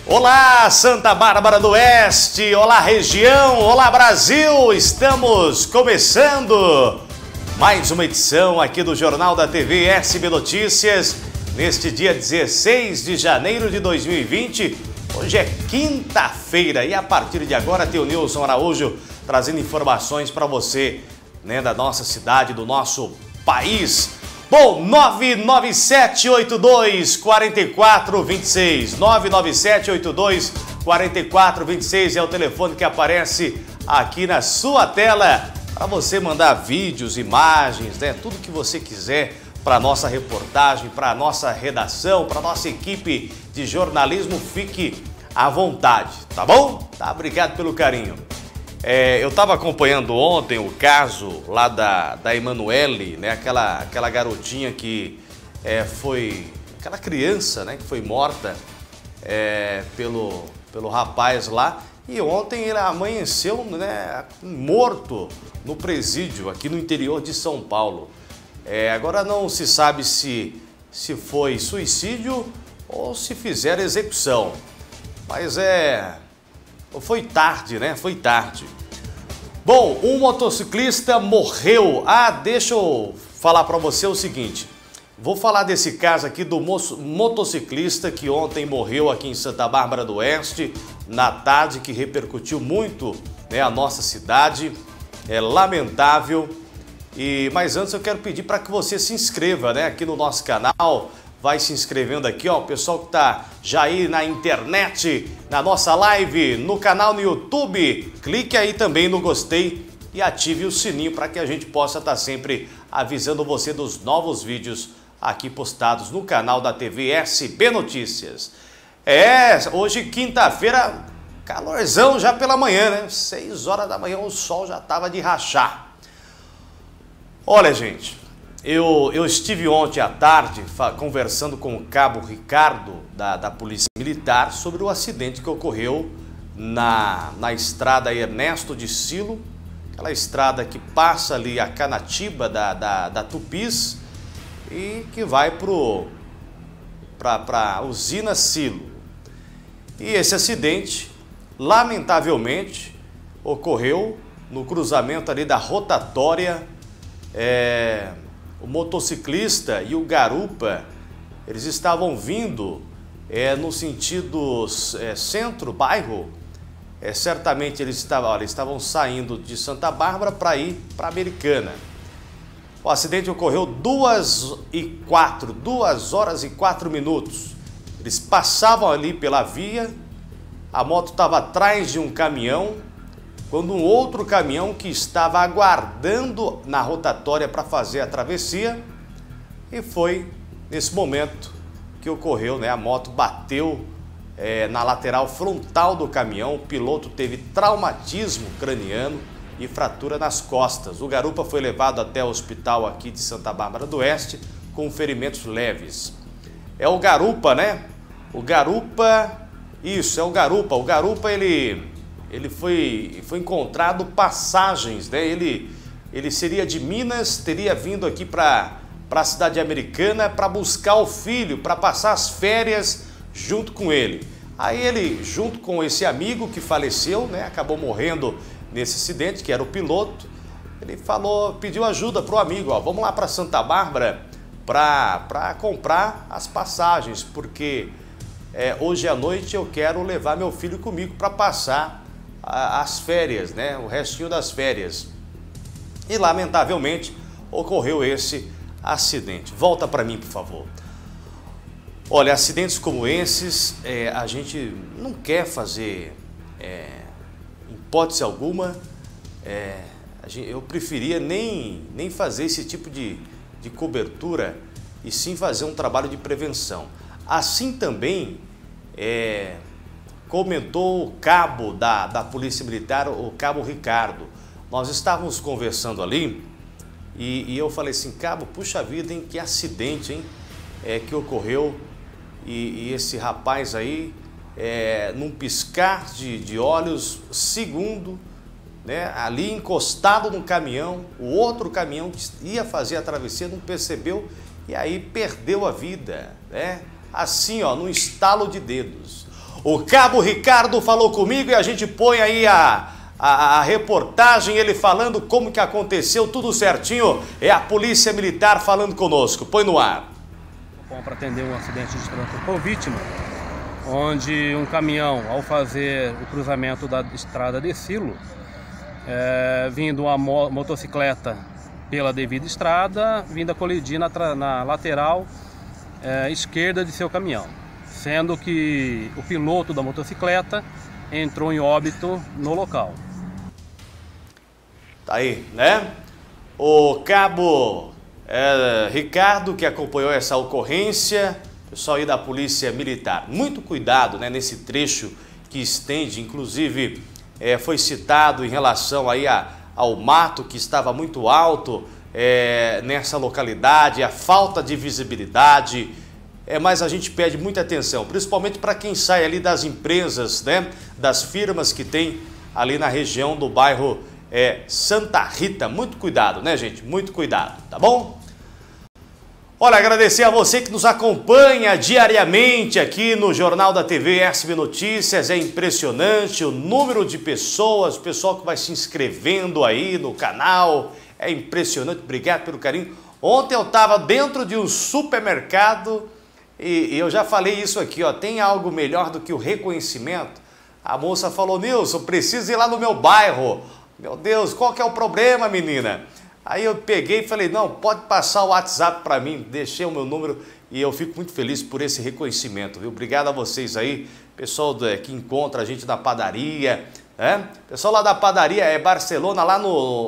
Olá, Santa Bárbara do Oeste, olá região, olá Brasil, estamos começando mais uma edição aqui do Jornal da TV SB Notícias, neste dia 16 de janeiro de 2020, hoje é quinta-feira e a partir de agora tem o Nilson Araújo trazendo informações para você, né, da nossa cidade, do nosso país. Bom, 99782-4426, 99782-4426 é o telefone que aparece aqui na sua tela para você mandar vídeos, imagens, né, tudo que você quiser para a nossa reportagem, para a nossa redação, para a nossa equipe de jornalismo, fique à vontade, tá bom? Tá, obrigado pelo carinho. Eu estava acompanhando ontem o caso lá da Emanuele, né? Aquela garotinha que foi, aquela criança, né? Que foi morta pelo rapaz lá. E ontem ele amanheceu, né? Morto no presídio aqui no interior de São Paulo. Agora não se sabe se foi suicídio ou se fizeram execução. Mas foi tarde, né? Foi tarde. Bom, um motociclista morreu. Deixa eu falar para você o seguinte. Vou falar desse caso aqui do motociclista que ontem morreu aqui em Santa Bárbara do Oeste, na tarde, que repercutiu muito, né, a nossa cidade. É lamentável. Mas antes eu quero pedir para que você se inscreva, né, aqui no nosso canal. Vai se inscrevendo aqui, ó, o pessoal que tá já aí na internet, na nossa live, no canal no YouTube, clique aí também no gostei e ative o sininho para que a gente possa estar sempre avisando você dos novos vídeos aqui postados no canal da TV SB Notícias. Hoje quinta-feira, calorzão já pela manhã, né? 6 horas da manhã o sol já tava de rachar. Olha, gente, eu estive ontem à tarde conversando com o cabo Ricardo da Polícia Militar sobre o acidente que ocorreu na estrada Ernesto de Silo, aquela estrada que passa ali a Canatiba da Tupis e que vai para a usina Silo. E esse acidente, lamentavelmente, ocorreu no cruzamento ali da rotatória. O motociclista e o garupa, eles estavam vindo no sentido centro, bairro. Certamente eles estavam saindo de Santa Bárbara para ir para Americana. O acidente ocorreu 2 horas e 4 minutos. Eles passavam ali pela via, a moto estava atrás de um caminhão, quando um outro caminhão que estava aguardando na rotatória para fazer a travessia, e foi nesse momento que ocorreu, né? A moto bateu na lateral frontal do caminhão, o piloto teve traumatismo craniano e fratura nas costas. O garupa foi levado até o hospital aqui de Santa Bárbara do Oeste com ferimentos leves. É o garupa, né? O garupa, isso, é o garupa. O garupa, ele foi encontrado passagens, né? Ele seria de Minas, teria vindo aqui para a cidade americana para buscar o filho, para passar as férias junto com ele. Aí ele, junto com esse amigo que faleceu, né, acabou morrendo nesse acidente, que era o piloto, ele pediu ajuda para o amigo, ó, vamos lá para Santa Bárbara para comprar as passagens, porque hoje à noite eu quero levar meu filho comigo para passar as férias, né? O restinho das férias. E lamentavelmente ocorreu esse acidente. Volta para mim, por favor. Olha, acidentes como esses, a gente não quer fazer, em hipótese alguma, eu preferia nem fazer esse tipo de cobertura e sim fazer um trabalho de prevenção. Assim também comentou o cabo da Polícia Militar, o cabo Ricardo. Nós estávamos conversando ali e eu falei assim, cabo, puxa vida, hein, que acidente, hein, que ocorreu e esse rapaz aí, num piscar de olhos, segundo, né, ali encostado no caminhão, o outro caminhão que ia fazer a travessia não percebeu e aí perdeu a vida, né? Assim, ó, no estalo de dedos. O Cabo Ricardo falou comigo e a gente põe aí a reportagem, ele falando como que aconteceu, tudo certinho. É a Polícia Militar falando conosco. Põe no ar. Bom, para atender um acidente de trânsito com vítima, onde um caminhão, ao fazer o cruzamento da estrada de Silo, vindo uma motocicleta pela devida estrada, vindo a colidir na lateral esquerda de seu caminhão, sendo que o piloto da motocicleta entrou em óbito no local. Tá aí, né? O Cabo Ricardo, que acompanhou essa ocorrência, pessoal aí da Polícia Militar. Muito cuidado, né, nesse trecho que estende, inclusive foi citado em relação aí ao mato que estava muito alto nessa localidade, a falta de visibilidade, mas a gente pede muita atenção, principalmente para quem sai ali das empresas, né, das firmas que tem ali na região do bairro Santa Rita. Muito cuidado, né, gente? Muito cuidado, tá bom? Olha, agradecer a você que nos acompanha diariamente aqui no Jornal da TV SB Notícias. É impressionante o número de pessoas, o pessoal que vai se inscrevendo aí no canal. É impressionante, obrigado pelo carinho. Ontem eu estava dentro de um supermercado e eu já falei isso aqui, ó, tem algo melhor do que o reconhecimento? A moça falou: Nilson, preciso ir lá no meu bairro. Meu Deus, qual que é o problema, menina? Aí eu peguei e falei: não, pode passar o WhatsApp para mim, deixei o meu número e eu fico muito feliz por esse reconhecimento, viu? Obrigado a vocês aí, pessoal que encontra a gente na padaria, né? Pessoal lá da padaria Barcelona, lá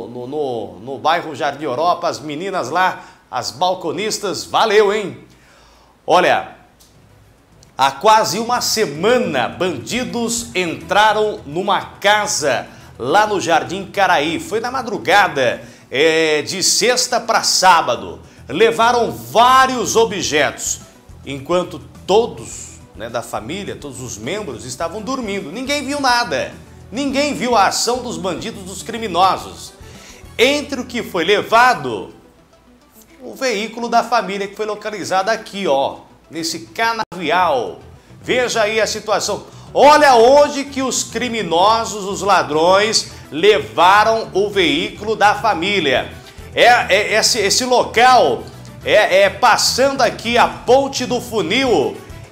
no bairro Jardim Europa, as meninas lá, as balconistas, valeu, hein? Olha, há quase uma semana, bandidos entraram numa casa lá no Jardim Caraí, foi na madrugada, de sexta para sábado. Levaram vários objetos, enquanto todos, né, da família, todos os membros estavam dormindo. Ninguém viu nada, ninguém viu a ação dos bandidos, dos criminosos. Entre o que foi levado, o veículo da família que foi localizado aqui, ó, nesse canavial. Veja aí a situação. Olha onde que os criminosos, os ladrões, levaram o veículo da família. Esse local passando aqui a Ponte do Funil,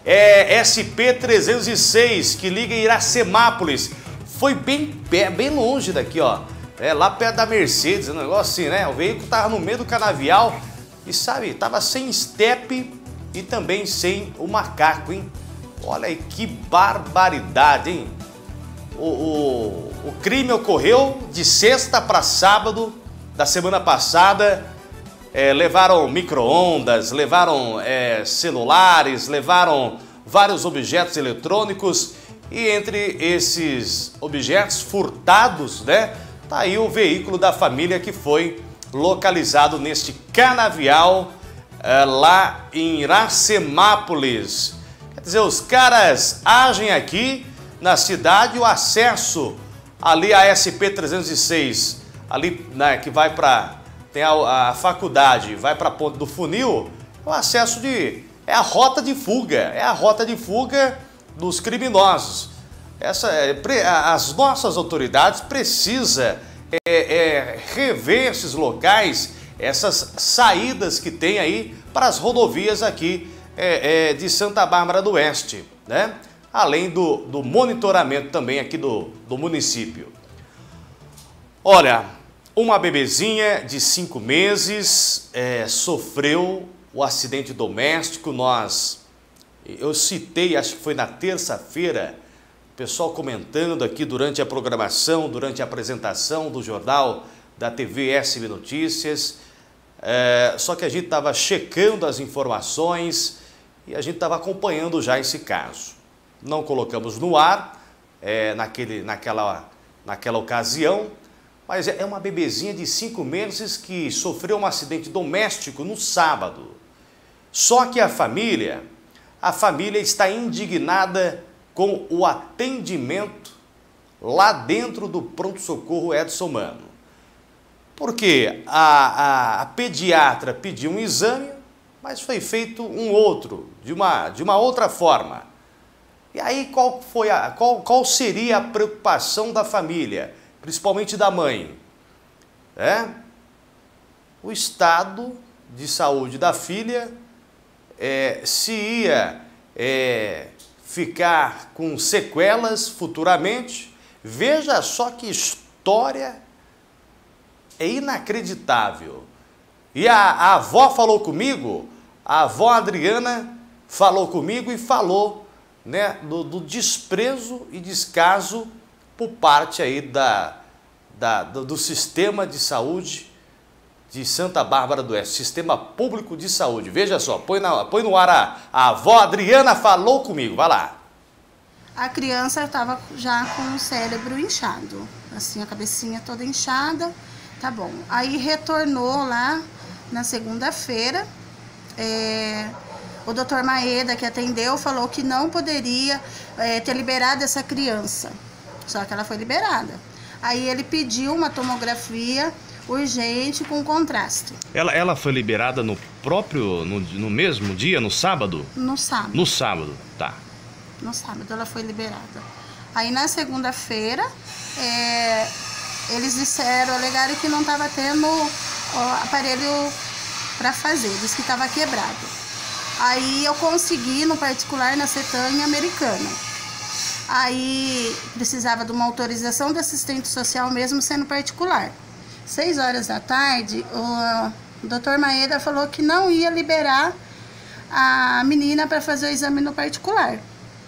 SP-306, que liga Iracemápolis. Foi bem longe daqui, ó. Lá perto da Mercedes, um negócio assim, né? O veículo tava no meio do canavial e, sabe, tava sem estepe e também sem o macaco, hein? Olha aí que barbaridade, hein? O crime ocorreu de sexta para sábado da semana passada. Levaram micro-ondas, levaram celulares, levaram vários objetos eletrônicos. E entre esses objetos furtados, né, tá aí o veículo da família que foi localizado neste canavial lá em Iracemápolis. Quer dizer, os caras agem aqui na cidade, o acesso ali a SP-306, ali, né, que vai para, tem a faculdade, vai para a Ponte do Funil, o acesso é a rota de fuga dos criminosos. As nossas autoridades precisam rever esses locais, essas saídas que tem aí para as rodovias aqui de Santa Bárbara do Oeste, né? Além do monitoramento também aqui do município. Olha, uma bebezinha de 5 meses sofreu o acidente doméstico. Eu citei, acho que foi na terça-feira, o pessoal comentando aqui durante a programação, durante a apresentação do jornal da TV SB Notícias. Só que a gente estava checando as informações e a gente estava acompanhando já esse caso. Não colocamos no ar naquela ocasião, mas é uma bebezinha de 5 meses que sofreu um acidente doméstico no sábado. Só que a família está indignada com o atendimento lá dentro do pronto-socorro Edson Mano. Porque a pediatra pediu um exame, mas foi feito um outro, de uma outra forma. E aí qual seria a preocupação da família, principalmente da mãe? O estado de saúde da filha, se ia ficar com sequelas futuramente. Veja só que história inacreditável. E a avó falou comigo, a avó Adriana falou comigo e falou, né, do desprezo e descaso por parte aí do sistema de saúde de Santa Bárbara do Oeste, Sistema Público de Saúde. Veja só, põe no ar a avó Adriana falou comigo, vai lá. A criança estava já com o cérebro inchado, assim, a cabecinha toda inchada, tá bom. Aí retornou lá na segunda-feira, o doutor Maeda, que atendeu, falou que não poderia ter liberado essa criança, só que ela foi liberada. Aí ele pediu uma tomografia urgente com contraste. Ela foi liberada no mesmo dia, no sábado? No sábado. No sábado, tá. No sábado ela foi liberada. Aí na segunda-feira, eles alegaram que não estava tendo o aparelho para fazer, disse que estava quebrado. Aí eu consegui no particular na CETAM Americana. Aí precisava de uma autorização do assistente social mesmo sendo particular. 6 horas da tarde, o doutor Maeda falou que não ia liberar a menina para fazer o exame no particular.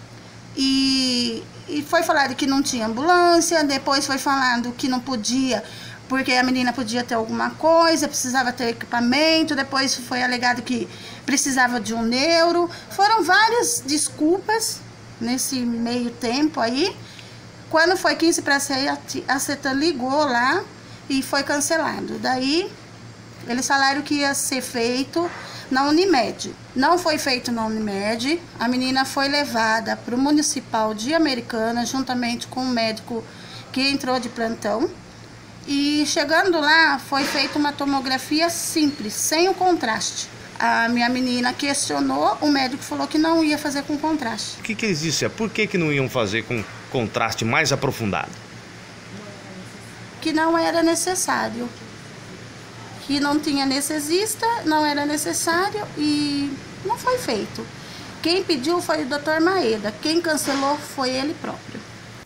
E foi falado que não tinha ambulância, depois foi falado que não podia, porque a menina podia ter alguma coisa, precisava ter equipamento, depois foi alegado que precisava de um neuro. Foram várias desculpas nesse meio tempo aí. Quando foi 15 para 7, a CETAM ligou lá e foi cancelado. Daí, eles falaram que ia ser feito na Unimed. Não foi feito na Unimed. A menina foi levada para o Municipal de Americana, juntamente com um médico que entrou de plantão. E chegando lá, foi feita uma tomografia simples, sem o contraste. A minha menina questionou, o médico falou que não ia fazer com contraste. O que eles disseram? Por que não iam fazer com contraste mais aprofundado? Que não era necessário, que não tinha anestesista, não era necessário e não foi feito. Quem pediu foi o doutor Maeda, quem cancelou foi ele próprio.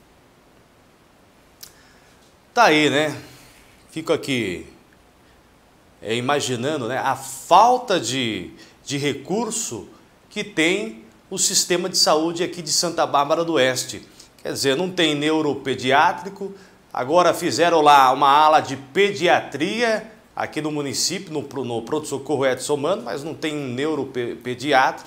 Tá aí, né? Fico aqui imaginando, né, a falta de recurso que tem o sistema de saúde aqui de Santa Bárbara do Oeste. Quer dizer, não tem neuropediátrico. Agora fizeram lá uma ala de pediatria aqui no município, no pronto-socorro Edson Mano, mas não tem neuropediátrico.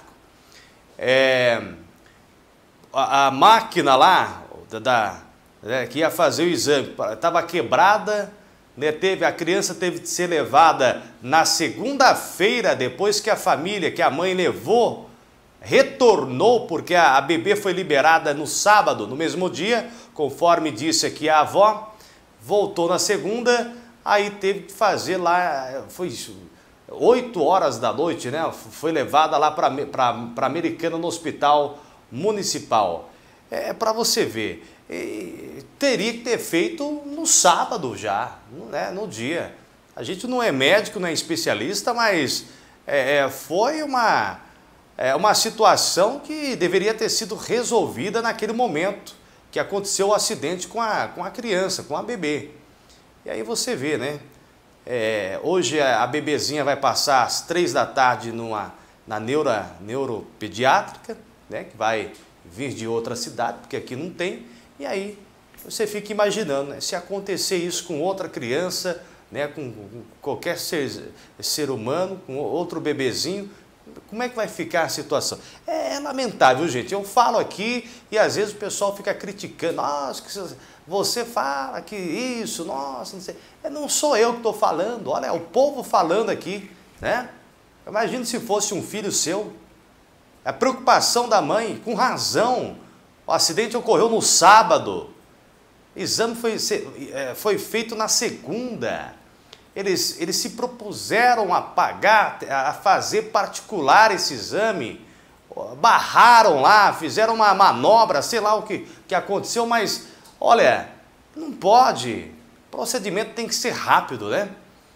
A máquina lá, que ia fazer o exame, estava quebrada, né? A criança teve de ser levada na segunda-feira, depois que a mãe levou, retornou, porque a bebê foi liberada no sábado, no mesmo dia, conforme disse aqui a avó, voltou na segunda, aí teve que fazer lá, foi 8 horas da noite, né? Foi levada lá para Americana, no hospital municipal. Para você ver, teria que ter feito no sábado já, né? No dia. A gente não é médico, não é especialista, mas foi uma situação que deveria ter sido resolvida naquele momento que aconteceu o acidente com a criança, com a bebê. E aí você vê, né? Hoje a bebezinha vai passar às 3 da tarde na neuropediátrica, né? Que vai vir de outra cidade, porque aqui não tem. E aí você fica imaginando, né? Se acontecer isso com outra criança, né? Com qualquer ser humano, com outro bebezinho, como é que vai ficar a situação? É lamentável, gente. Eu falo aqui e às vezes o pessoal fica criticando. Nossa, você fala que isso, nossa, não sei. Não sou eu que estou falando, olha, é o povo falando aqui, né? Imagina se fosse um filho seu. A preocupação da mãe, com razão. O acidente ocorreu no sábado. O exame foi feito na segunda. Eles se propuseram a pagar, a fazer particular esse exame. barraram lá, fizeram uma manobra, sei lá o que aconteceu, mas olha, não pode. O procedimento tem que ser rápido, né?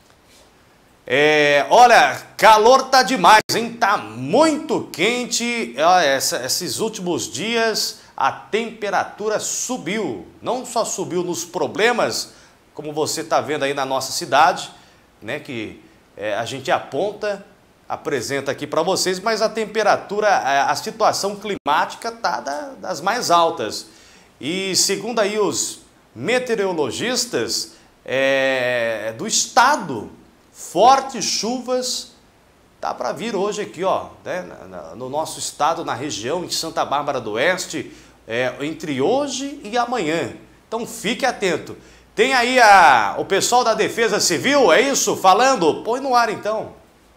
Olha, calor tá demais, hein? Tá muito quente. Esses últimos dias a temperatura subiu. Não só subiu nos problemas, como você tá vendo aí na nossa cidade, né? Que a gente apresenta aqui para vocês, mas a temperatura, a situação climática tá das mais altas. E segundo aí os meteorologistas do estado, fortes chuvas tá para vir hoje aqui, ó, né, no nosso estado, na região, em Santa Bárbara do Oeste, entre hoje e amanhã. Então fique atento. Tem aí o pessoal da Defesa Civil, é isso? Falando? Põe no ar então.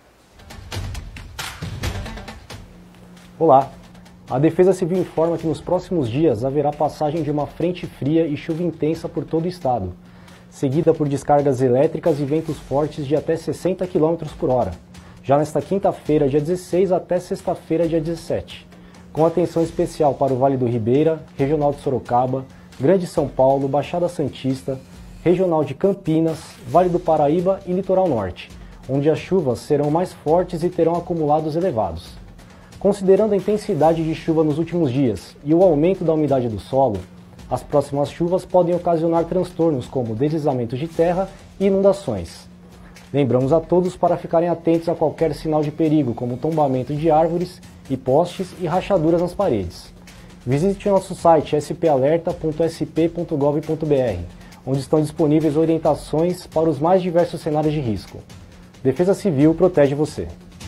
Olá, a Defesa Civil informa que nos próximos dias haverá passagem de uma frente fria e chuva intensa por todo o estado, seguida por descargas elétricas e ventos fortes de até 60 km por hora, já nesta quinta-feira, dia 16, até sexta-feira, dia 17, com atenção especial para o Vale do Ribeira, Regional de Sorocaba, Grande São Paulo, Baixada Santista, Regional de Campinas, Vale do Paraíba e Litoral Norte, onde as chuvas serão mais fortes e terão acumulados elevados. Considerando a intensidade de chuva nos últimos dias e o aumento da umidade do solo, as próximas chuvas podem ocasionar transtornos como deslizamentos de terra e inundações. Lembramos a todos para ficarem atentos a qualquer sinal de perigo, como tombamento de árvores e postes e rachaduras nas paredes. Visite nosso site spalerta.sp.gov.br, onde estão disponíveis orientações para os mais diversos cenários de risco. Defesa Civil protege você.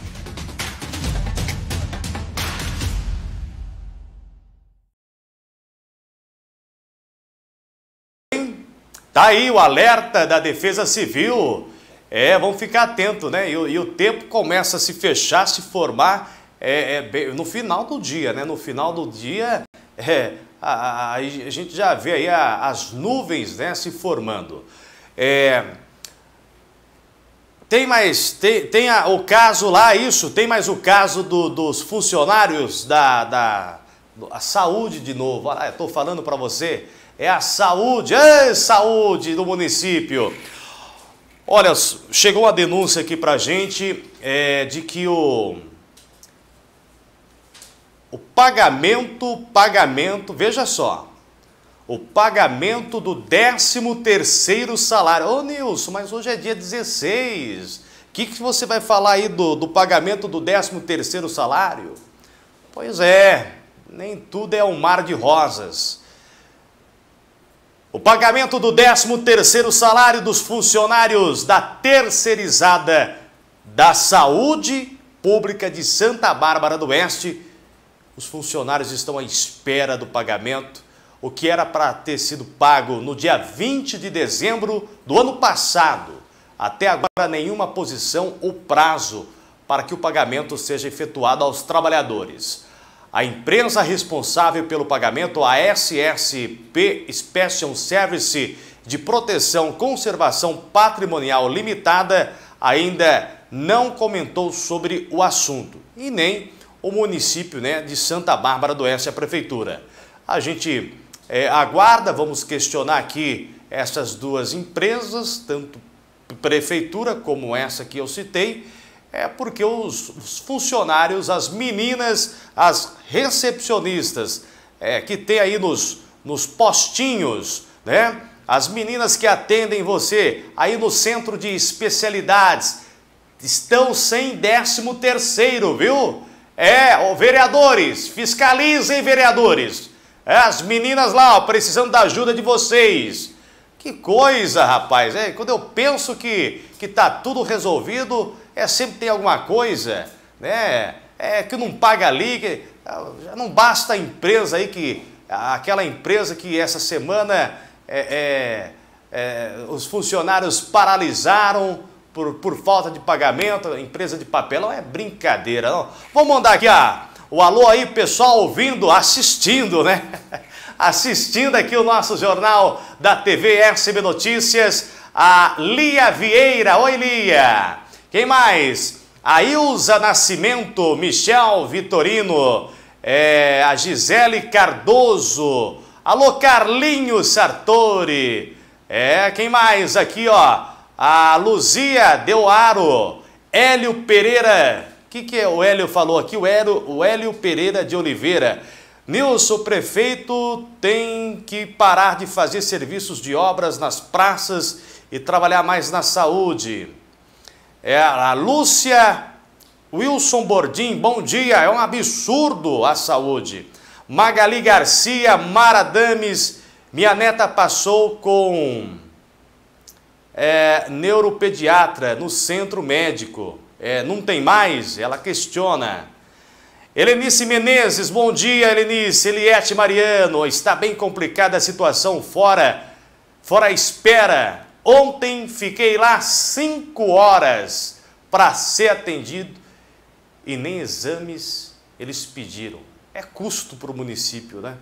Tá aí o alerta da Defesa Civil. Vamos ficar atentos, né? E o tempo começa a se fechar, se formar no final do dia, né? No final do dia, a gente já vê aí as nuvens, né, se formando. Tem o caso lá, tem mais o caso dos funcionários da saúde de novo. Olha lá, eu tô falando para você. É a saúde do município. Olha, chegou uma denúncia aqui pra gente de que o pagamento, veja só, o pagamento do 13º salário. Ô Nilson, mas hoje é dia 16. O que você vai falar aí do pagamento do 13º salário? Pois nem tudo é um mar de rosas. O pagamento do 13º salário dos funcionários da terceirizada da Saúde Pública de Santa Bárbara do Oeste. Os funcionários estão à espera do pagamento, o que era para ter sido pago no dia 20 de dezembro do ano passado. Até agora nenhuma posição ou prazo para que o pagamento seja efetuado aos trabalhadores. A empresa responsável pelo pagamento, a SSP Special Service de Proteção e Conservação Patrimonial Limitada, ainda não comentou sobre o assunto. E nem o município, né, de Santa Bárbara do Oeste, a prefeitura. A gente aguarda, vamos questionar aqui essas duas empresas, tanto prefeitura como essa que eu citei, porque os funcionários, as meninas, as recepcionistas que tem aí nos postinhos, né? As meninas que atendem você aí no centro de especialidades estão sem 13º, viu? Vereadores, fiscalizem, vereadores. As meninas lá, ó, precisando da ajuda de vocês. Que coisa, rapaz. Quando eu penso que tá tudo resolvido, sempre tem alguma coisa, né? Que não paga ali, já não basta a empresa aí, aquela empresa que essa semana os funcionários paralisaram por falta de pagamento, a empresa de papelão, é brincadeira, não? Vamos mandar aqui o alô aí, pessoal ouvindo, assistindo, né? Assistindo aqui o nosso jornal da TV SB Notícias, a Lia Vieira. Oi, Lia! Quem mais? a Ilza Nascimento, Michel Vitorino, a Gisele Cardoso, alô Carlinhos Sartori, quem mais aqui, ó, a Luzia Deuaro, Hélio Pereira, o que o Hélio falou aqui? O Hélio Pereira de Oliveira. Nilson, prefeito tem que parar de fazer serviços de obras nas praças e trabalhar mais na saúde. A Lúcia Wilson Bordim, bom dia, é um absurdo a saúde. Magali Garcia, Mara Dames, minha neta passou com neuropediatra no centro médico. Não tem mais? Ela questiona. Helenice Menezes, bom dia, Helenice. Eliette Mariano, está bem complicada a situação fora a espera. Ontem fiquei lá 5 horas para ser atendido e nem exames eles pediram. É custo para o município, né?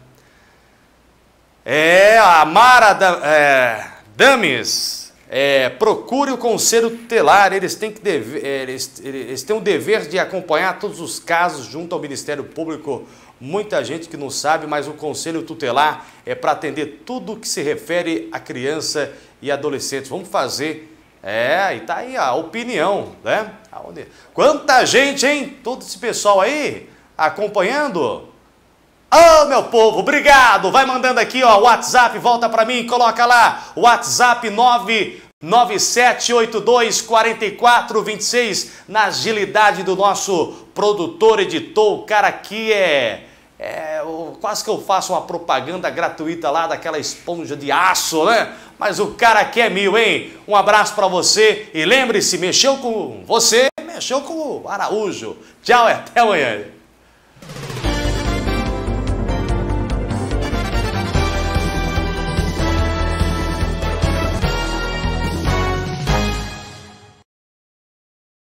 A Mara Dames, procure o Conselho Tutelar, eles têm o dever de acompanhar todos os casos junto ao Ministério Público. Muita gente que não sabe, mas o Conselho Tutelar é para atender tudo que se refere a criança e adolescentes. Vamos fazer, e tá aí a opinião, né? Quanta gente, hein? Todo esse pessoal aí acompanhando. Ô, meu povo, obrigado. Vai mandando aqui, ó, o WhatsApp, volta para mim, coloca lá. WhatsApp 997824426, na agilidade do nosso produtor, editor. O cara aqui quase que eu faço uma propaganda gratuita lá daquela esponja de aço, né? Mas o cara aqui é mil, hein? Um abraço para você e lembre-se, mexeu com você, mexeu com o Araújo. Tchau e até amanhã.